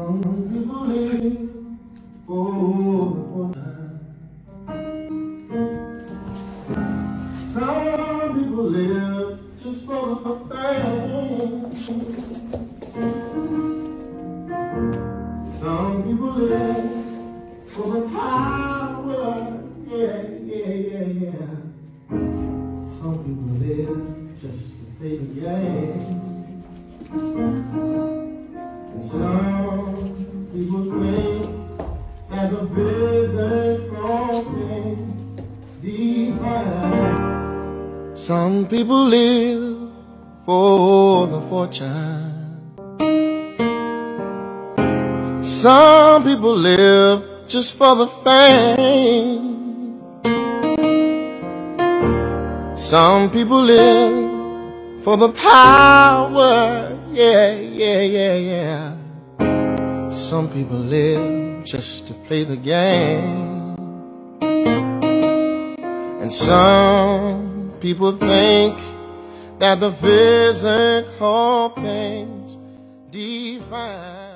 Some people live for time. Some people live just for the fame. Some people live for the power. Yeah, yeah, yeah, yeah. Some people live just to play the game. And some people think that the physical thing defines. Some people live for the fortune. Some people live just for the fame. Some people live for the power. Yeah, yeah, yeah, yeah. Some people live just to play the game. And some people think that the physical things define.